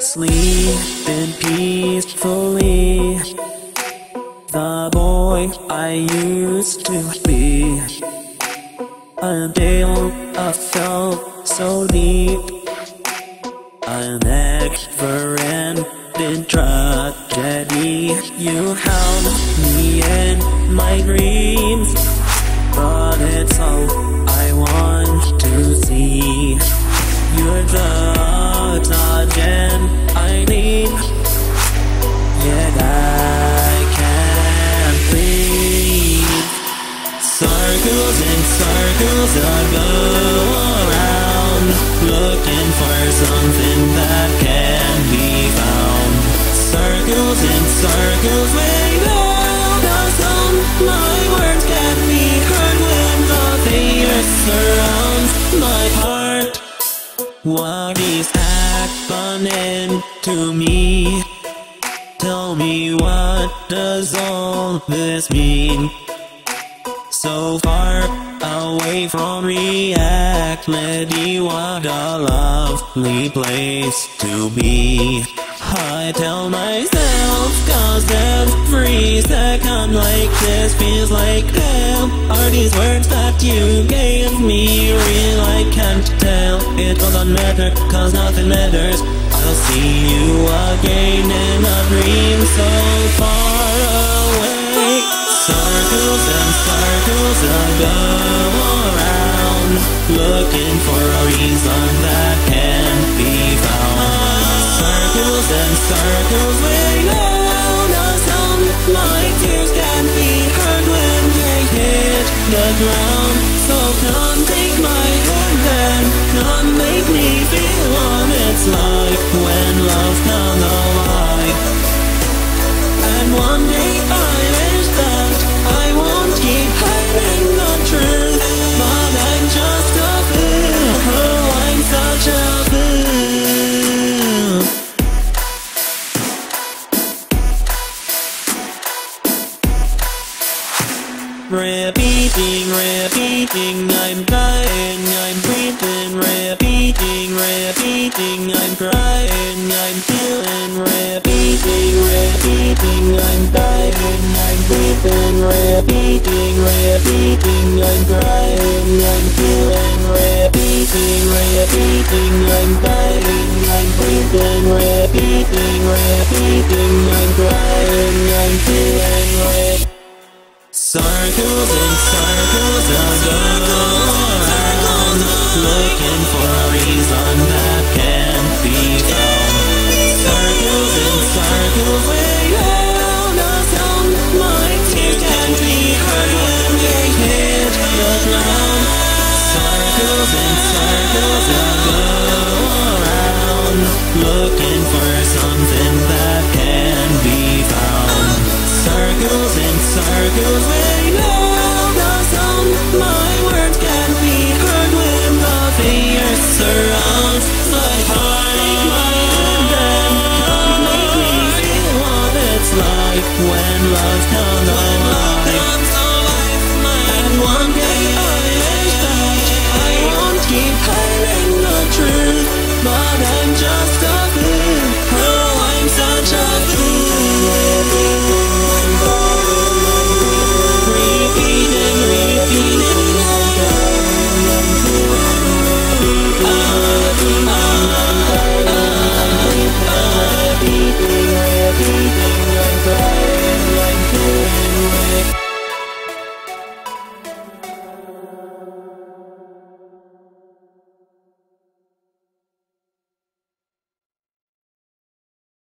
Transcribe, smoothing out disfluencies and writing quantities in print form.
sleeping peacefully, the boy I used to be, until I felt so deep, a never-ending tragedy. You held me in my dreams, but it's all I want to see. You're the oxygen I need, yet I can't breathe. Circles and circles I go around, looking for something that can be found. Circles and circles we go, the sound my words can be heard when the fear surrounds my heart. What is happening to me? Tell me, what does all this mean? So far away from reality, what a lovely place to be. I tell myself, cause every second like this feels like hell. Are these words that you gave me real? I can't tell. It doesn't matter, cause nothing matters. I'll see you again in a dream so far away. Circles and circles I go around, looking for a reason that can't be found. Circles and circles we go, the sound my tears can be heard when they hit the ground. So come take my hand and come make me feel what it's like when love comes alive. And one day I wish that I won't keep hiding the truth, but I'm just a fool. Oh, I'm such a fool. Repeating, repeating, I'm crying, I'm breathing. Repeating, repeating, I'm crying, I'm feeling. Repeating, repeating, I'm dying, I'm breathing. Repeating, repeating, I'm crying, I'm feeling. Repeating, repeating, I'm dying, I'm breathing. Repeating, repeating, I'm crying, I'm feeling. Circles and circles I go around, looking for a reason that can't be found. Circles and circles we go, the sound my tears can't be heard when they hit the ground. Circles and circles I go around, looking for something that can be found. Circles and circles